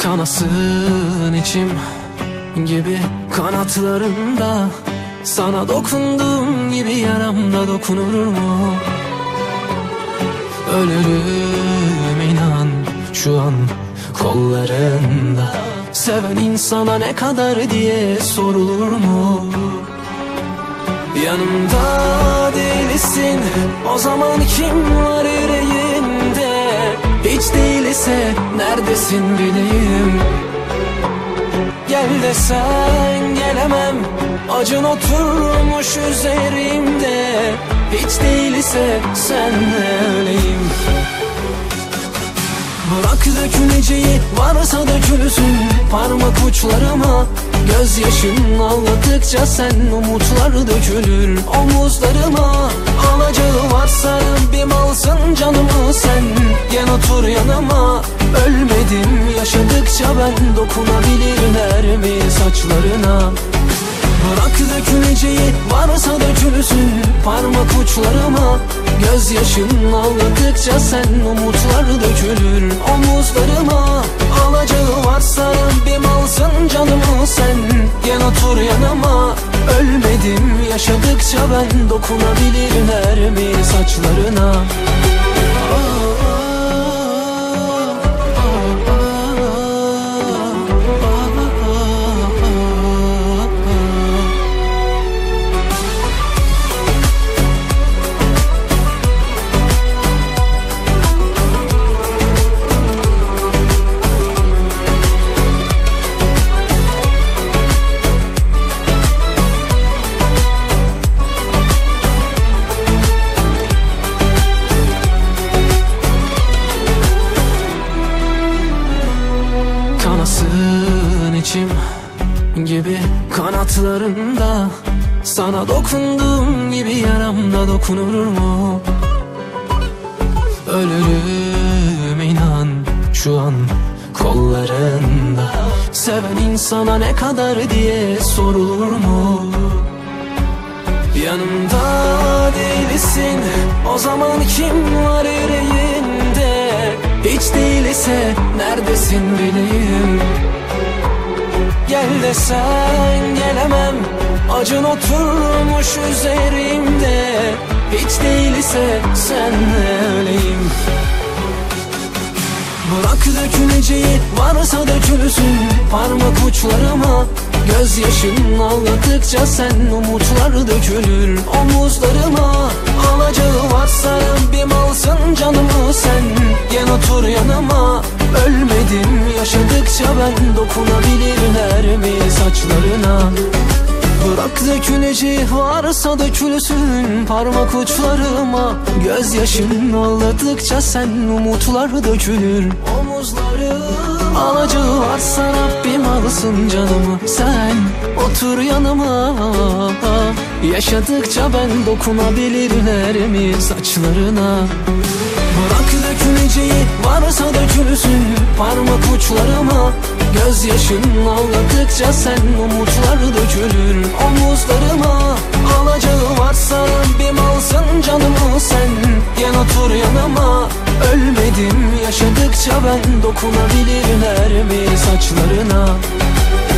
Kanasın içim gibi kanatlarında, sana dokunduğum gibi yaramda dokunur mu? Ölürüm inan şu an kollarında. Seven insana ne kadar diye sorulur mu? Yanımda değilsin, o zaman kim var yüreğinde? Hiç değilse neredesin bileyim. Gel desen gelemem, acın oturmuş üzerimde. Hiç değilse senle öleyim. Bırak döküleceği varsa dökülsün parmak uçlarıma. Gözyaşın ağladıkça sen umutlar dökülür omuzlarıma. Alacağı varsa bir alsın canımı sen. Gel otur yanıma, ölmedim yaşadıkça ben. Dokunabilirler mi saçlarına? Bırak döküleceği varsa dökülsün parmak uçlarıma. Gözyaşın ağladıkça sen umutlar dökülür omuzlarıma. Alacağı varsa bir alsın canımı sen. Gel otur yanıma, ölmedim yaşadıkça ben. Dokunabilirler mi saçlarına? Kanasın içim gibi kanatlarında, sana dokunduğum gibi yaramda dokunur mu? Ölürüm inan şu an kollarında. Seven insana ne kadar diye sorulur mu? Yanımda değilsin, o zaman kim var yüreğinde? Hiç değilse neredesin bileyim. Gel desen gelemem, acın oturmuş üzerimde. Hiç değilse senle öleyim. Bırak döküleceği varsa dökülsün parmak uçlarıma. Gözyaşın ağladıkça sen umutlar dökülür omuzlarıma. Alacağı varsa bir alsın canımı sen. Gel otur yanıma, ölmedim yaşadıkça ben. Dokunabilirler mi saçlarına? Bırak döküleceği varsa dökülsün parmak uçlarıma. Gözyaşın ağladıkça sen umutlar dökülür omuzlarıma. Alacağı varsa Rabbim alsın canımı sen. Otur yanıma, yaşadıkça ben. Dokunabilirler mi saçlarına? Bırak döküleceği varsa dökülsün parmak uçlarıma. Gözyaşın ağladıkça sen umutlar dökülür omuzlarıma. Alacağı varsa bir alsın canımı sen. Gel otur yanıma, ölmedim yaşadıkça ben. Dokunabilirler mi saçlarına?